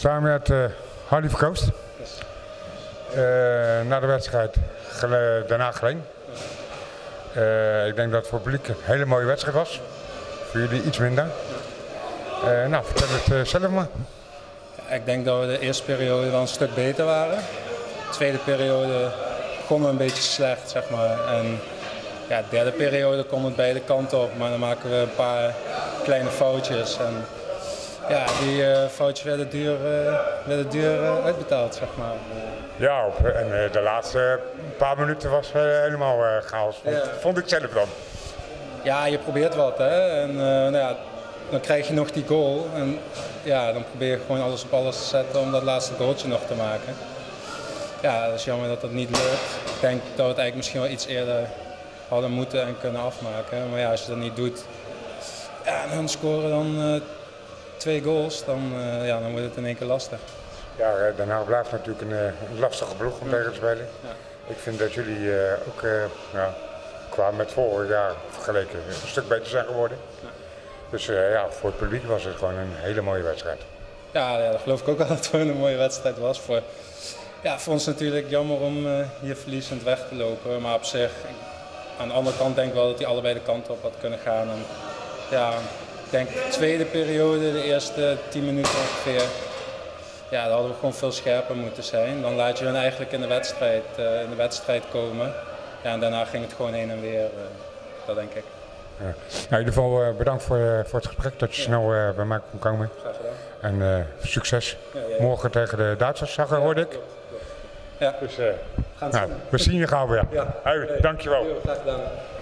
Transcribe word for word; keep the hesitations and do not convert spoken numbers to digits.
staan we met uh, Hardy Verkoost. Yes. Uh, na de wedstrijd gele daarna geleen. Uh, ik denk dat het voor het publiek een hele mooie wedstrijd was. Voor jullie iets minder. Uh, nou, vertel het uh, zelf maar. Ja, ik denk dat we de eerste periode wel een stuk beter waren. De tweede periode begonnen we een beetje slecht, zeg maar. En ja, de derde periode komt het beide kanten op, maar dan maken we een paar kleine foutjes. En ja, die uh, foutjes werden duur, uh, werden duur uh, uitbetaald, zeg maar. Ja, op, en uh, de laatste paar minuten was uh, helemaal uh, chaos, vond, ja. vond ik zelf dan. Ja, je probeert wat, hè. En uh, nou ja, dan krijg je nog die goal. En ja, dan probeer je gewoon alles op alles te zetten om dat laatste goaltje nog te maken. Ja, dat is jammer dat dat niet lukt. Ik denk dat we het eigenlijk misschien wel iets eerder hadden moeten en kunnen afmaken. Maar ja, als je dat niet doet, ja, en hun scoren dan uh, twee goals, dan, uh, ja, dan wordt het in één keer lastig. Ja, uh, Den Haag blijft natuurlijk een, uh, een lastige ploeg om tegen te spelen. Ja. Ik vind dat jullie uh, ook uh, ja, qua met vorig jaar vergeleken een stuk beter zijn geworden. Ja. Dus uh, ja, voor het publiek was het gewoon een hele mooie wedstrijd. Ja, ja, dat geloof ik ook wel dat het gewoon een mooie wedstrijd was. Voor, ja, voor ons natuurlijk jammer om uh, hier verliezend weg te lopen. Maar op zich, aan de andere kant denk ik wel dat hij allebei de kanten op had kunnen gaan. En, ja, ik denk de tweede periode, de eerste tien minuten ongeveer, ja, daar hadden we gewoon veel scherper moeten zijn. Dan laat je hen eigenlijk in de wedstrijd, uh, in de wedstrijd komen. Ja, en daarna ging het gewoon heen en weer, uh, dat denk ik. Ja. Nou, in ieder geval uh, bedankt voor, uh, voor het gesprek, dat je ja. snel uh, bij mij kon komen. Graag gedaan. En uh, succes. Ja, ja, ja. Morgen tegen de Duitsers, zag, hoorde ik. Ja. Dus uh, nou, we zien je gauw weer. Ja. Hey, dankjewel. Graag gedaan.